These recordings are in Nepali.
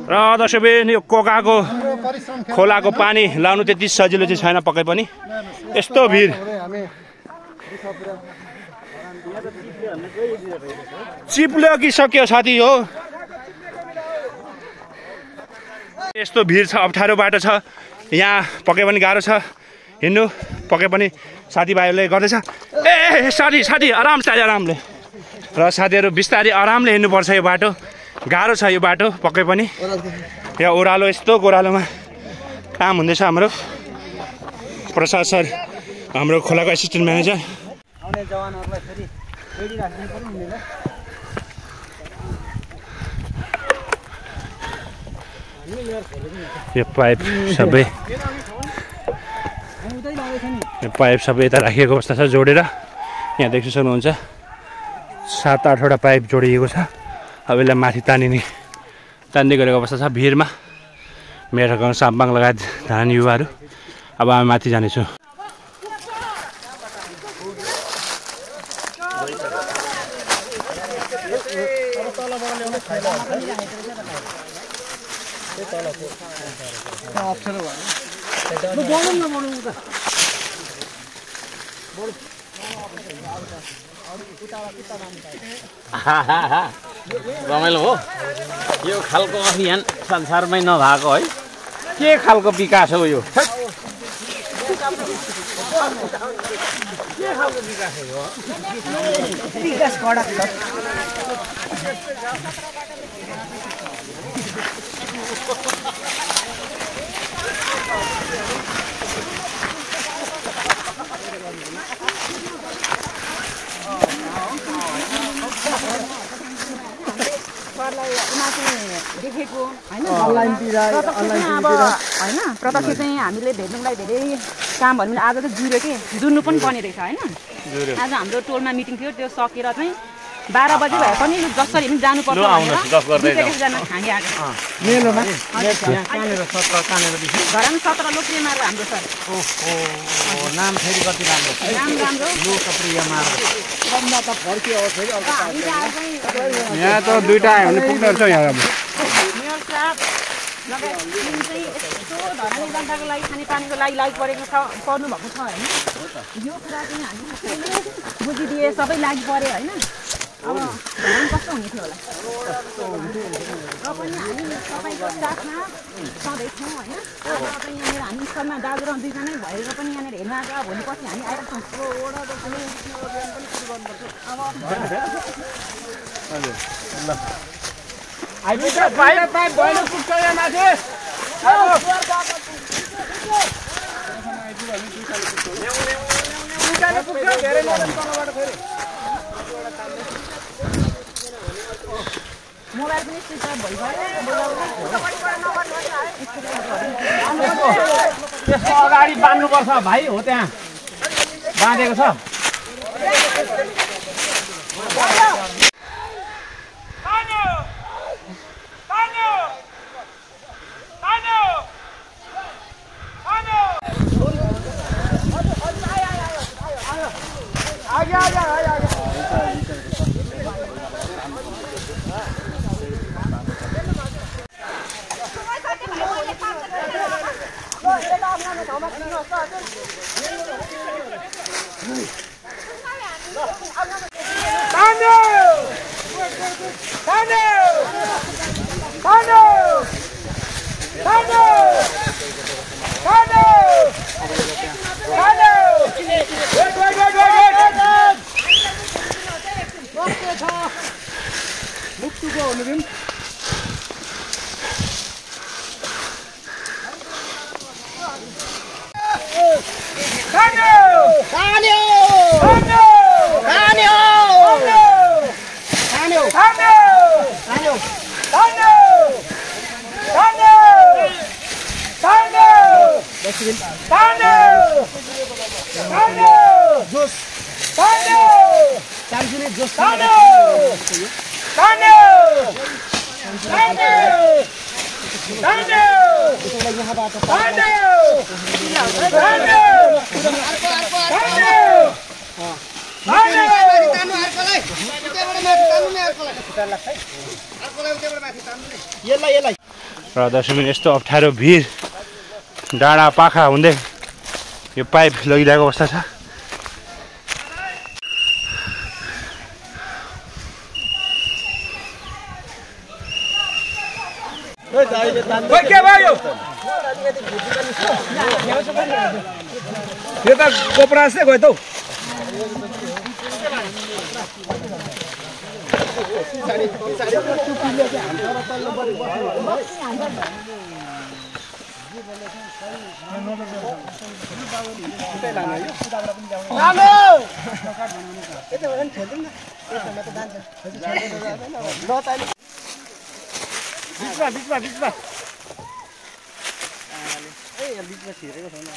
र दर्शकबिन यो कोकाको खोलाको पानी लाउनु त्यति सजिलो चाहिँ छैन पक्कै पनि। यस्तो भिड चिप्ल्यो कि सक्यो साथी हो। यस्तो भिड छ, अप्ठ्यारो बाटो छ यहाँ, पक्कै पनि गाह्रो छ हिँड्नु। पक्कै पनि साथीभाइहरूले गर्दैछ। ए साथी आरामले र साथीहरू बिस्तारै आरामले हिँड्नुपर्छ। यो बाटो गाह्रो छ, यो बाटो पक्कै पनि। यहाँ ओह्रालो, यस्तो ओह्रालोमा काम हुँदैछ। हाम्रो प्रसाद सर, हाम्रो खोलाको एसिस्टेन्ट म्यानेजर। यो पाइप सबै यता राखिएको अवस्था छ जोडेर। यहाँ देख्न सक्नुहुन्छ 7-8वटा पाइप जोडिएको छ। अब यसलाई माथि तान्दै गरेको अवस्था छ भिरमा। मेरो गाउँ साम्बाङ लगायत धान युवाहरू। अब हामी माथि जानेछौँ। रमाइलो हो यो खालको अभियान, संसारमै नभएको है। के खालको विकास हो यो? देखेको हैन अनलाइनतिर हैन प्रत्यक्ष चाहिँ हामीले भेट्नुलाई धेरै कामहरु पनि आज त जुर्यो के जुर्नु पनि पर्ने रहेछ हैन। आज हाम्रो टोलमा मिटिङ थियो, त्यो सकेर चाहिँ 12 बजे भए पनि जसरी पनि जानु पर्छ भनेर 10 जना खाँगे आएको मेलोमा कानेर 17 कानेर दिन्छ घरमा 17 लोकप्रिय मार्ग हाम्रो सर। ओहो नाम फेरि कति राम्रो राम्रो लोकप्रिय मार्ग बन्दा त फर्कियो हो फेरि अर्को यहाँ त दुईटा आयो भने पुग्ने रहेछ। यहाँ मेयर साहब लगायत टिम चाहिँ यस्तो धरानी जनताको लागि खानेपानीको लागि परेको छ, पर्नु भएको छ हैन। यो कुरा चाहिँ हामीले बुझिदिए, सबै लागि पर्यो हैन। अब धान कस्तो हुने थियो होला र पनि हामी सबैको साथमा सधैँ छौँ हैन। अब चाहिँ यहाँनिर हामी स्तरमा दाजु र दुईजनै भएर पनि यहाँनिर हेर्न आएको। भोलि पछि हामी आएको छौँ। आइपुग्छ पाइप भएन पुग्छ यहाँ माथि। मोबाइल पनि स्विच अफ भइसक्यो। त्यसको अगाडि बाँध्नुपर्छ भाइ, हो त्यहाँ बाँधेको छ। र दर्शकबिन यस्तो अप्ठ्यारो भिर डाँडा पाखा हुँदै यो पाइप लगिरहेको अवस्था छ। के भयो यो त गोपरासै गयो त बिचमा छिरेको छैन।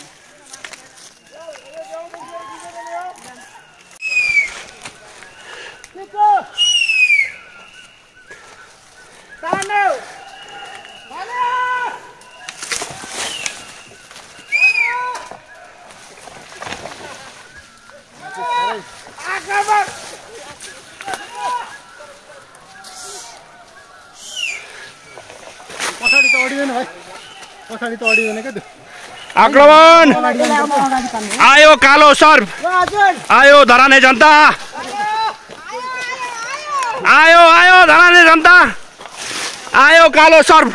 आक्रमण आयो कालो सर्प आयो धराने जनता आयो आयो धराने जनता आयो कालो सर्प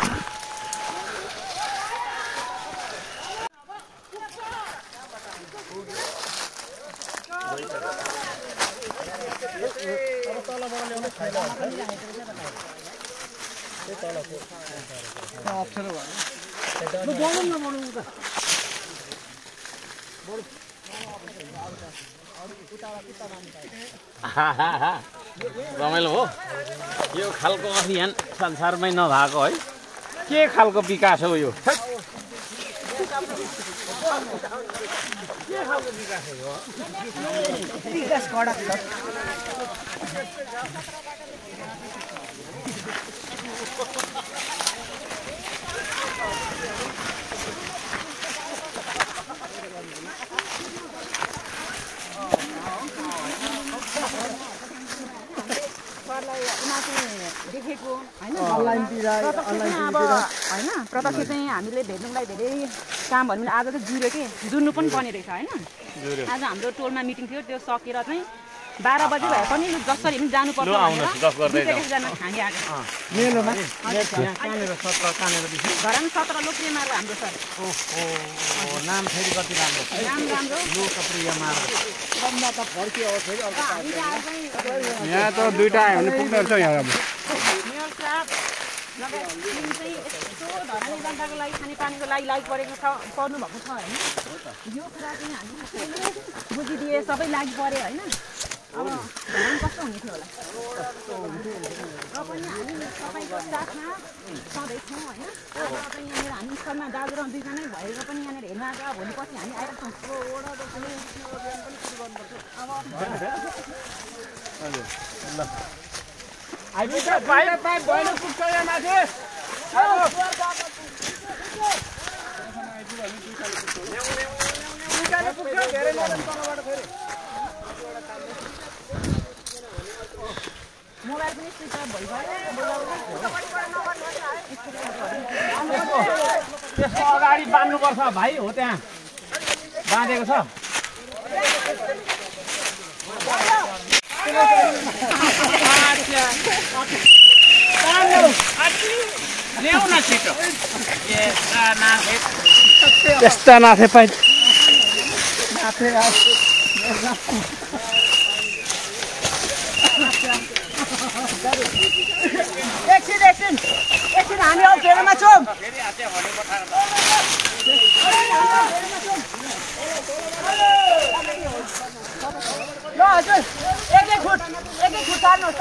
रमाइलो हो यो खालको अभियान संसारमै नभएको है। के खालको विकास हो यो? देखेको हैन अनलाइनतिर अब हैन प्रत्यक्ष चाहिँ हामीले भेट्नुलाई धेरै कामहरु पनि आज त जुर्यो के जुर्नु पनि पर्ने रहेछ हैन। आज हाम्रो टोलमा मिटिङ थियो त्यो सकेर चाहिँ 12 बजे भए पनि जसरी पनि जानु पर्छ मेलोमा कहाँनिर 17 कहाँनिर दिन्छ घरमा 17 लोकप्रिय मार्ग हाम्रो सर। ओहो नाम फेरि कति राम्रो नाम राम्रो लोकप्रिय मार्ग बन्दा त फर्कियो हो फेरि अर्को यहाँ त दुईटा आयो भने पुग्ने रहेछ यहाँ अब मेयर साहब लगायत टिम चाहिँ यस्तो धरानी जनताको लागि खानेपानीको लागि परेको छ पर्नु भएको छ हैन। यो कुरा चाहिँ हामी सबैले बुझिदिए सबै लागि पर्यो हैन। अब धरान कस्तो हुने थियो होला र पनि हामी सबैको साथमा सधैँ छौँ हैन। अब चाहिँ यहाँनिर हामी स्कुलमा दाजु र दुईजना भएर पनि यहाँनिर हेर्न आएको भोलिपछि हामी आइरहेको छौँ। आइपुग्छ पाइप भएन पुग्छ यहाँ माथि मोबाइल पनि स्विच अफ भइसक्यो। त्यसको अगाडि बाँध्नुपर्छ भाइ हो त्यहाँ बाँधेको छ। ल्याउ न छिटो यस्ता नाथे पाइप एकछिन हामी अब फेरमा छौँ। ल हजुर एक फुट सार्नुहोस् त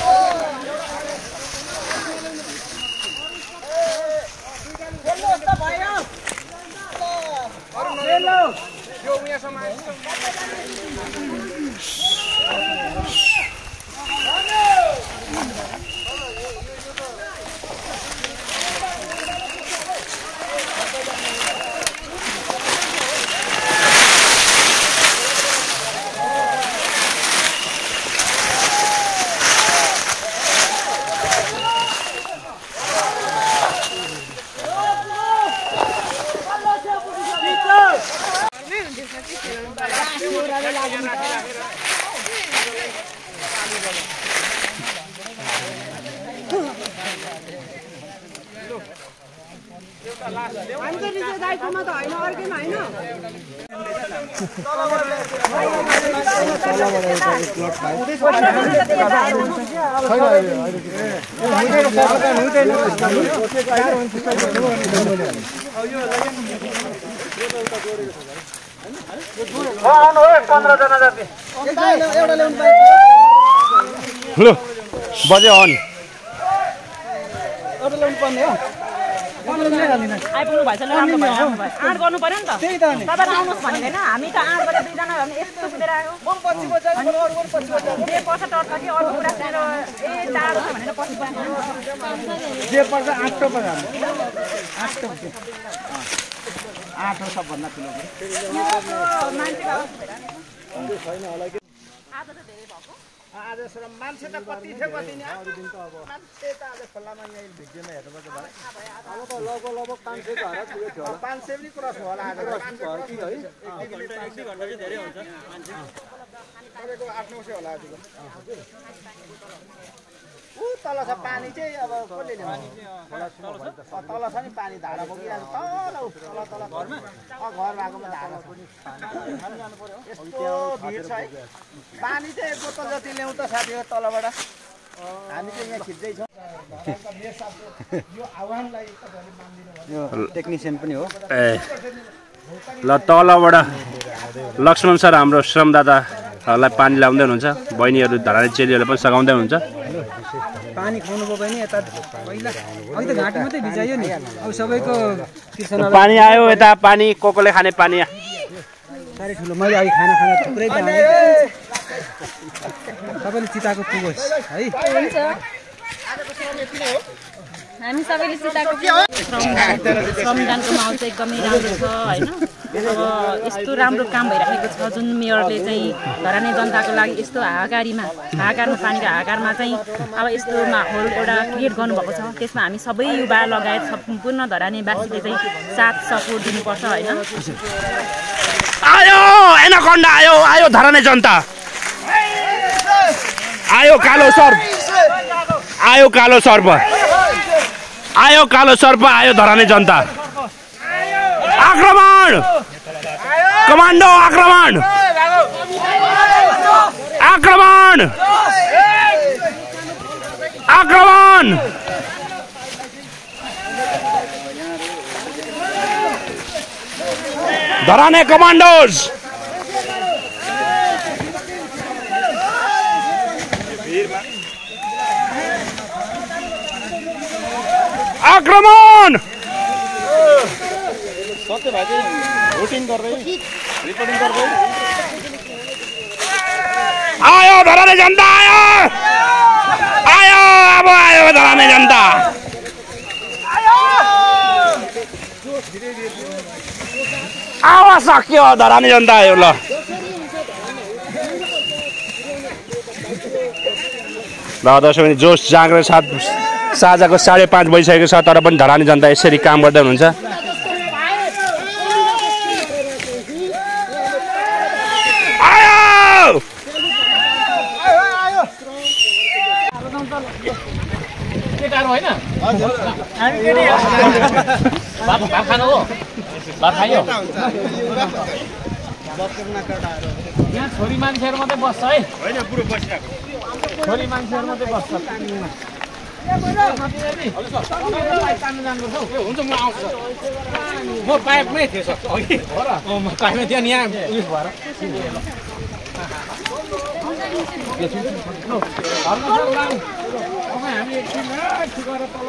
खेल्नुहोस् त भयो यो उयासम्म हामी त रिजे दाइकोमा त होइन अर्कैमा होइन ल बज्यो अन आइपुग्नु भएछ राम्रो भयो आँट गर्नु पर्यो नि त तपाईँहरू आउनुहोस् भनेको होइन हामी त आँट गरेर दुईजना भने यस्तो कुदेर आयो जे पर्छ टर्छ कि अरू कुरा सुनेर टाढो छ भनेर पछि जे पर्छ आठो पर्छ आठो सबभन्दा ठुलो आज त धेरै भएको आज सर मान्छे त कति थियो कति नि मान्छे त आज खोलामा यहाँ भिडियोमा हेर्नुपर्छ भाइ अब त लगभग 500 घर पुगेको थियो होला 500 पनि क्रस होला आज घर कि है 1 घण्टा चाहिँ धेरै हुन्छ मान्छे तपाईको 8-900 होला आजको उ तल छ पानी चाहिँ अब कसले ल्याउँछ तल छ नि पानी धारा बोकिरहेको तल घरमा घर भएकोमा धारा छ यस्तो भिड छ है पानी चाहिँ 1 बोतल जति ल्याउँ त साथी हो तलबाट हामी चाहिँ यहाँ खिच्दै छौँ यो आह्वानलाई तपाईहरुले मान्दिनु भयो यो टेक्निशियन पनि हो ए ल तलबाट लक्ष्मण सर हाम्रो श्रमदाताहरूलाई पानी ल्याउँदै हुनुहुन्छ बहिनीहरू धरानी चेलीहरूले पनि सघाउँदै हुनुहुन्छ पानी खाउनु भयो भने यता पहिला अघि त घाँटी मात्रै भिजायो नि अब सबैको पानी आयो यता पानी कोकोले खाने पानी साह्रै ठुलो मैले अघि खाना थुप्रै सबैले चिताएको पुगोस् है हामी सबैले चिताएको श्रमदानको माहौल चाहिँ एकदमै राम्रो छ होइन अब यस्तो राम्रो काम भइराखेको छ जुन मेयरले चाहिँ धरानी जनताको लागि यस्तो हाहाकारमा पानीको हाहाकारमा चाहिँ अब यस्तो माहौल एउटा क्रिएट गर्नुभएको छ त्यसमा हामी सबै युवा लगायत सम्पूर्ण धरानीवासीले चाहिँ साथ सपोर्ट दिनुपर्छ होइन आयो एनाकोन्डा आयो धरानी जनता आयो कालो सर्प आयो कालो सर्प आयो धरानी जनता आक्रमण कमान्डो आक्रमण धरानी कमान्डोज आक्रमण सत्य भाइ चाहिँ भोटिङ गर्दै रिपोर्टिङ गर्दै आयो धरानी जनता आयो धरानी जनता आवाज सक्यो धरानी जनता आयो ल दर्शक जोस जाँगर साथ साँझको 5:30 बजिसकेको छ तर पनि धरानी जनता यसरी काम गर्दै हुनुहुन्छ केटाहरु हैन हजुर हामी केटी भात खानु हो भात खायो यहाँ छोरी मान्छेहरु मात्रै बस्छ है हैन पुरो बसिरहेको छोरी मान्छेहरु मात्रै बस्छ हुन्छ म आउँछु म पाइपमै थिएँ सर अघि म पाइपमै थिएँ अनि यहाँ उयस भएर हामी एकछिन गएर तल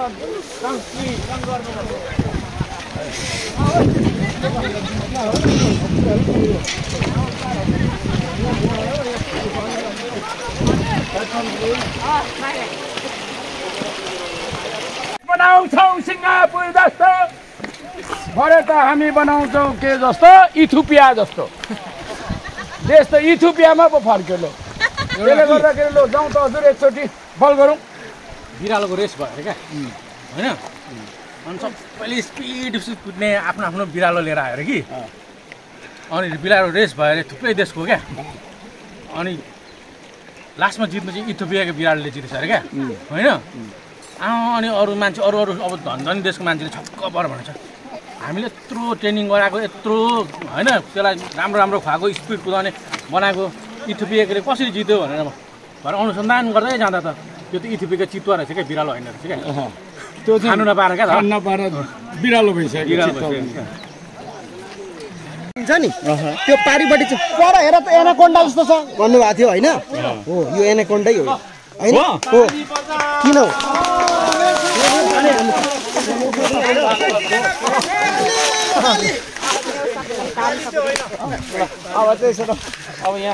बनाउँछौँ सिङ्गापुर जस्तो भरे त हामी बनाउँछौँ के जस्तो इथियोपिया जस्तो देश त इथियोपियामा पो फर्क्यो लो त्यसले गर्दाखेरि लो जाउँ त हजुर एकचोटि बल गरौँ बिरालोको रेस भयो अरे क्या होइन अनि सबैले स्पिड कुद्ने आफ्नो आफ्नो बिरालो लिएर आयो अरे कि अनि बिरालो रेस भयो अरे थुप्रै देशको क्या अनि लास्टमा जित्नु चाहिँ इथियोपियाको बिरालोले जितेछ अरे क्या होइन अनि अरू मान्छे अरू अब धनी देशको मान्छेले छक्क पर भनेछ हामीले यत्रो ट्रेनिङ गराएको यत्रो होइन त्यसलाई राम्रो राम्रो खुवाएको स्पिड कुदाउने बनाएको इथियोपियाले कसरी जित्यो भनेर भएर अनुसन्धान गर्दै जाँदा त त्यो त इथियोपियाको चितुवा रहेछ क्या बिरालो होइन रहेछ क्या त्यो खानु नपाएर क्या खानु नपाएर बिरालो भइसक्यो हुन्छ नि त्यो पारिपट्टि चाहिँ पर हेर त एनाकोन्डा जस्तो छ भन्नुभएको थियो होइन हो यो एनाकोन्डै हो होइन हो किन हो अब चाहिँ अब यहाँ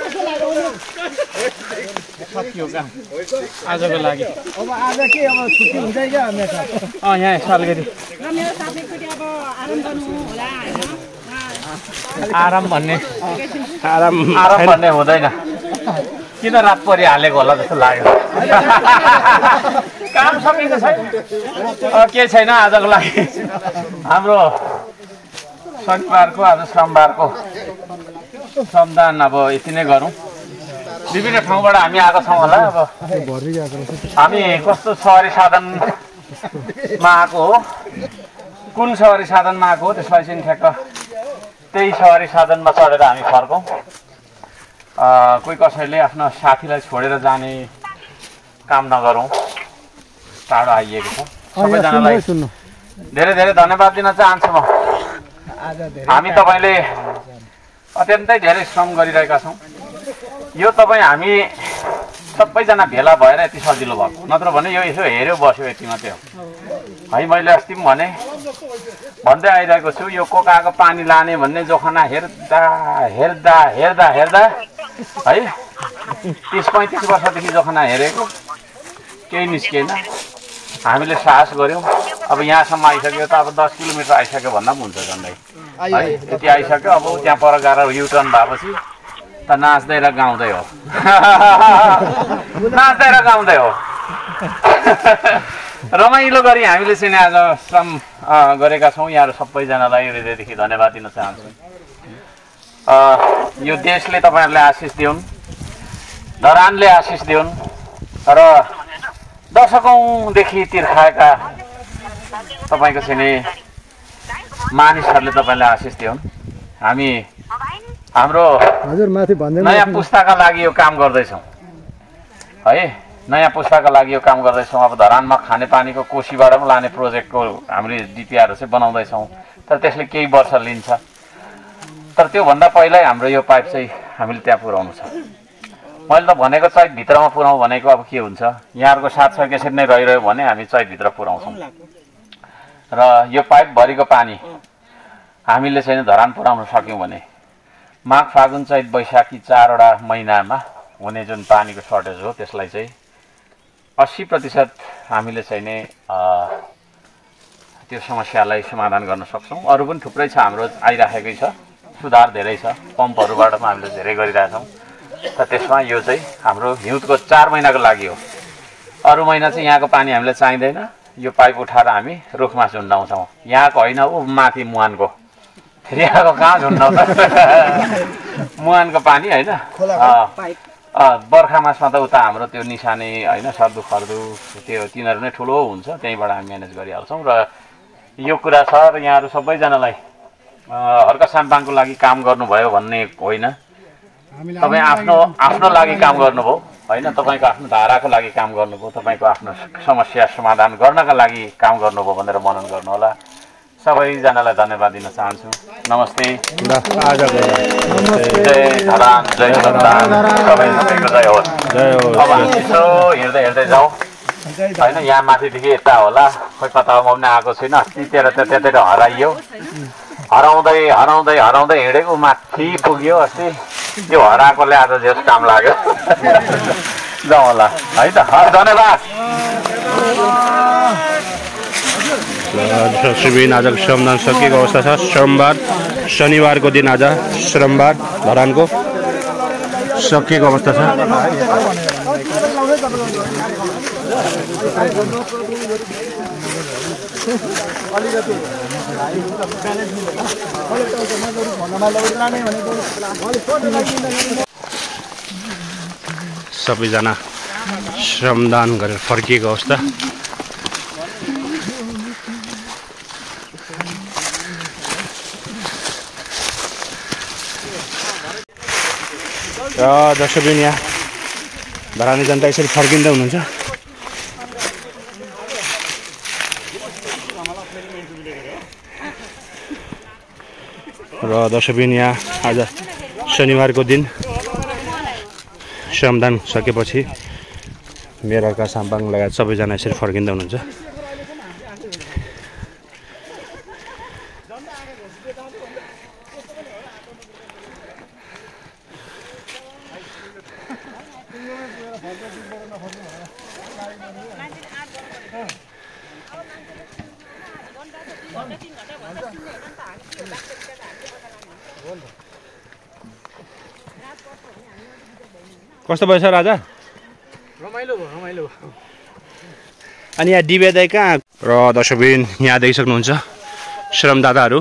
सकियो काम आजको लागि अब आज के अब छुट्टी हुन्छ क्या यहाँ सालगरी आराम भन्ने हुँदैन किन रात परि हालेको होला जस्तो लाग्यो काम सकिन्छ छैन के छैन आजको लागि हाम्रो शनिबारको आज सोमबारको श्रमदान अब यति नै गरौँ विभिन्न ठाउँबाट हामी आएको छौँ होला अब हामी कस्तो सवारी साधनमा आएको हो कुन सवारी साधनमा आएको हो त्यसलाई चाहिँ ठ्याक्क त्यही सवारी साधनमा चढेर हामी फर्कौँ कोही कसैले आफ्नो साथीलाई छोडेर जाने काम नगरौँ टाढो आइएको छ सबैजनालाई धेरै धेरै धन्यवाद दिन चाहन्छु म हामी तपाईँले अत्यन्तै धेरै श्रम गरिरहेका छौँ यो तपाईँ हामी सबैजना भेला भएर यति सजिलो भएको नत्र भने यो यसो हेऱ्यो बस्यो यति मात्रै हो है मैले अस्ति पनि भने भन्दै आइरहेको छु यो कोकाको पानी लाने भन्ने जोखाना हेर्दा हेर्दा हेर्दा हेर्दा है 30-35 वर्षदेखि जोखाना हेरेको केही निस्केन हामीले साहस गऱ्यौँ अब यहाँसम्म आइसक्यो त अब 10 किलोमिटर आइसक्यो भन्दा पनि हुन्छ झन्डै है यति आइसक्यो अब त्यहाँ पर गएर युटर्न भएपछि त नाच्दै र गाउँदै हो नाच्दै र गाउँदै हो रमाइलो गरी हामीले चाहिँ आज श्रम गरेका छौँ यहाँहरू सबैजनालाई हृदयदेखि धन्यवाद दिन चाहन्छु यो देशले तपाईँहरूले आशिष दिउन् धरानले आशिष दिउन् र दशकौँदेखि तिर्खाएका तपाईँको चाहिँ मानिसहरूले तपाईँलाई आशिष दिउन् हामी हाम्रो नयाँ पुस्ताका लागि यो काम गर्दैछौँ है नयाँ पुस्ताका लागि यो काम गर्दैछौँ अब धरानमा खानेपानीको कोसीबाट पनि लाने प्रोजेक्टको हामीले डिपिआरहरू चाहिँ बनाउँदैछौँ तर त्यसले केही वर्ष लिन्छ तर त्योभन्दा पहिल्यै हाम्रो यो पाइप चाहिँ हामीले त्यहाँ पुर्याउनु छ मैले त भनेको चैतभित्रमा पुर्याउँ भनेको अब के हुन्छ यहाँहरूको साथ सय यसरी नै रहिरह्यो भने हामी चैतभित्र पुर्याउँछौँ र यो पाइपभरिको पानी हामीले चाहिँ धरान पुर्याउन सक्यौँ भने माघ फागुन चैत वैशाखी 4वटा महिनामा हुने जुन पानीको सर्टेज हो त्यसलाई चाहिँ 80% हामीले चाहिँ नै त्यो समस्यालाई समाधान गर्न सक्छौँ अरू पनि थुप्रै छ हाम्रो आइराखेकै छ सुधार धेरै छ पम्पहरूबाट पनि हामीले धेरै गरिरहेछौँ तर त्यसमा यो चाहिँ हाम्रो हिउँदको 4 महिनाको लागि हो अरू महिना चाहिँ यहाँको पानी हामीलाई चाहिँदैन यो पाइप उठाएर हामी रुखमा झुन्डाउँछौँ यहाँको होइन ऊ माथि मुहानको फेरि यहाँको कहाँ झुन्डाउँछ मुहानको पानी होइन बर्खा मासमा त उता हाम्रो त्यो निशाने होइन सर्दु खर्दु त्यो तिनीहरू नै ठुलो हुन्छ त्यहीँबाट हामी म्यानेज गरिहाल्छौँ र यो कुरा छ र यहाँहरू सबैजनालाई अर्का साम्पाङको लागि काम गर्नुभयो भन्ने होइन तपाईँ आफ्नो लागि काम गर्नुभयो होइन तपाईँको आफ्नो धाराको लागि काम गर्नुभयो तपाईँको आफ्नो समस्या समाधान गर्नका लागि काम गर्नुभयो भनेर मनन गर्नुहोला सबैजनालाई धन्यवाद दिन चाहन्छु नमस्ते जय धरान जय सन्तान सबैको जय होस् अब हामी यसो हिँड्दै हिँड्दै जाउँ होइन यहाँ माथिदेखि यता होला खोइ कता म पनि आएको छुइनँ तितेर त त्यतैतिर हराइयो हराउँदै हराउँदै हराउँदै हिँडेको माथि पुग्यो अस्ति त्यो हराएकोले आज जस काम लाग्यो जाउँ होला है त धन्यवाद शिविर आजको श्रमदान सकिएको अवस्था छ सोमबार शनिबारको दिन आज श्रमबार धरानको सकिएको अवस्था छ सबैजना श्रमदान गरेर फर्किएको अवस्था र दर्शकबिन यहाँ धरानी जनता यसरी फर्किँदै हुनुहुन्छ। र दर्शकबिन यहाँ आज शनिबारको दिन श्रमदान सकेपछि मेयरका साम्पाङ लगायत सबैजना यसरी फर्किँदै हुनुहुन्छ। कस्तो भयो सर राजा? रमाइलो भयो, रमाइलो। अनि यहाँ डिबे दाइ कहाँ? र दर्शकबिन यहाँ देखिसक्नुहुन्छ श्रमदाताहरू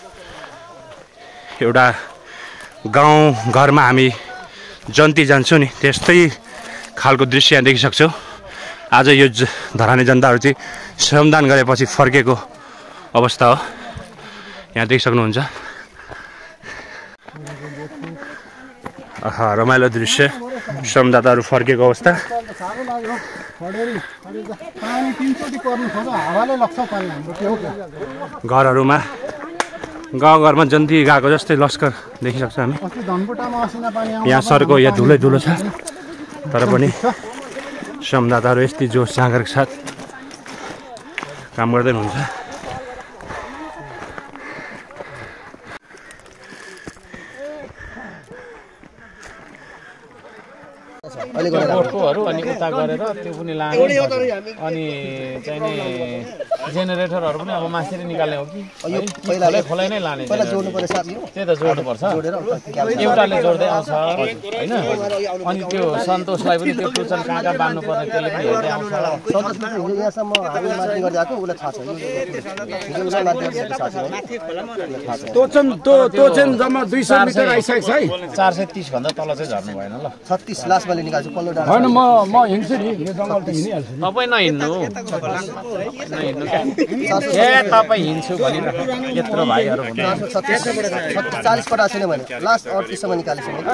एउटा गाउँ घरमा हामी जन्ती जान्छौँ नि त्यस्तै खालको दृश्य यहाँ देखिसक्छौँ। आज यो धरानी जनताहरू चाहिँ श्रमदान गरेपछि फर्केको अवस्था हो, यहाँ देखिसक्नुहुन्छ। रमाइलो दृश्य, श्रमदाताहरू फर्केको अवस्था। घरहरूमा गाउँघरमा जन्ती गएको जस्तै लस्कर देखिसक्छ हामी। यहाँ सरको यहाँ धुलै धुलो छ, तर पनि श्रमदाताहरू यस्तै जोस जाँगरको साथ काम गर्दै हुनुहुन्छ। बोटकोहरू अनि उता गरेर त्यो पनि लाने अनि चाहिँ नि जेनेरेटरहरू पनि अब मासेरी निकाल्ने हो कि खोलाइ नै लाने? त्यही त जोड्नुपर्छ, एउटाले जोड्दै आउँछ होइन। अनि त्यो सन्तोषलाई पनि त्यो टुचन कहाँ कहाँ बाँध्नु पर्ने त्यसले पनि हेर्दै आउँछ। तोचन जम्मा 200 मिटर आइसकेको छ है। 430 भन्दा तल चाहिँ झर्नु भएन ल। 36 लास्टमा निकाल्छु पल्लो डाँडा। होइन म हिँड्छु नि, यो जङ्गल त हिँडिहाल्छु। तपाईँ नहिँड्नु, नहिँड्नु क्या? ए तपाईँ हिँड्छु भनिरहेको यत्रो भाइहरू 40 पटा छैन भने लास्ट 38 सम्म निकालेछु है।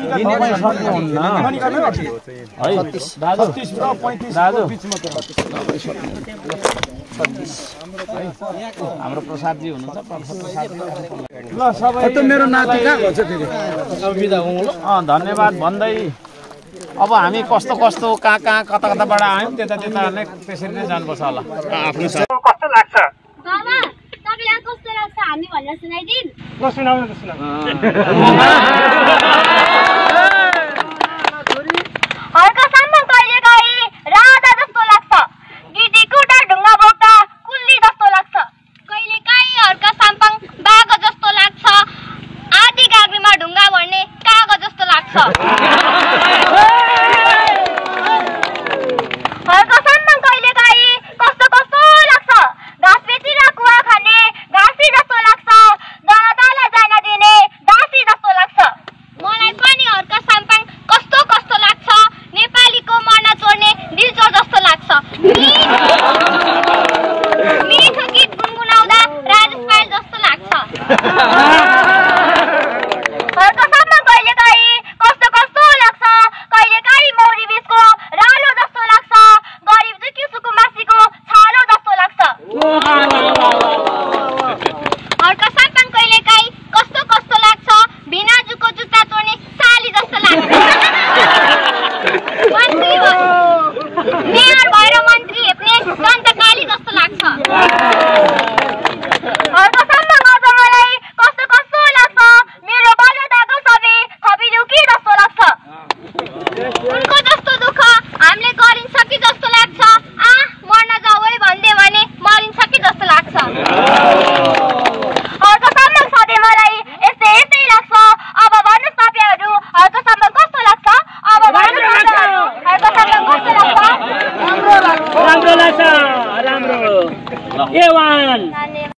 हाम्रो प्रसादजी हुनुहुन्छ, ल सबै त मेरो नाति कहाँ गर्छ फेरि? अब बिदा हुँ ल। धन्यवाद भन्दै अब हामी कस्तो कस्तो कहाँ कहाँ कता कताबाट आयौँ त्यता त्यता नै त्यसरी नै जानुपर्छ होला। आफ्नो कस्तो लाग्छ? बाबा तपाईलाई कस्तो लाग्छ हामी भनेर सुनाइदिन? ल सुनाउनु त सुनाउनु। हर्क सम्म कहिले गई राधा जस्तो लाग्छ, गिटी कुटा ढुङ्गा बोक्दा कुल्ली जस्तो लाग्छ, कहिले काहीँ हर्क साम्पाङ बाघ जस्तो लाग्छ, आधी गाग्रीमा ढुङ्गा भर्ने कागज जस्तो लाग्छ। हर्क साम्पाङ कहिले काहीँ कस्तो कस्तो लाग्छ, घाँस बेचेर कुवा खाने घाँसी जस्तो लाग्छ, जनतालाई जान दिने दासी जस्तो लाग्छ। मलाई पनि हर्क साम्पाङ कस्तो कस्तो लाग्छ, नेपालीको मन चोर्ने दिलचोर जस्तो लाग्छ। मिठो गीत गुनगुनाउँदा राजेश पायल जस्तो लाग्छ। हर्क साम्पाङ कहिले काहीँ कस्तो कस्तो लाग्छ, कहिले काहीँ मौरी बिचको रालो जस्तो लाग्छ, गरिब दुखी सुकुमासीको छालो जस्तो लाग्छ। हर्क साम्पाङ कहिले काहीँ कस्तो कस्तो लाग्छ, भिनाजुको जुत्ता चोर्ने साली जस्तो लाग्छ। मेयर भएर मन्त्री हेप्ने दन्तकाली जस्तो लाग्छ। हर्क साम्पाङ अझ मलाई कस्तो कस्तो लाग्छ, मेरो बाल्यताको सबै थपिलुकी जस्तो लाग्छ। उनको जस्तो दुःख हामीले गरिन्छ कि जस्तो लाग्छ, मर्न जाऊ है भन्दै भने मरिन्छ कि जस्तो लाग्छ। हर्क साम्पाङ सधैँ मलाई यस्तै यस्तै लाग्छ। अब भन्नुहोस् तपाईँहरू हर्क साम्पाङ कस्तो लाग्छ? अब भन्नुहोस् तपाईँहरू हर्क साम्पाङ कस्तो लाग्छ? राम्रो लाग्छ, राम्रो।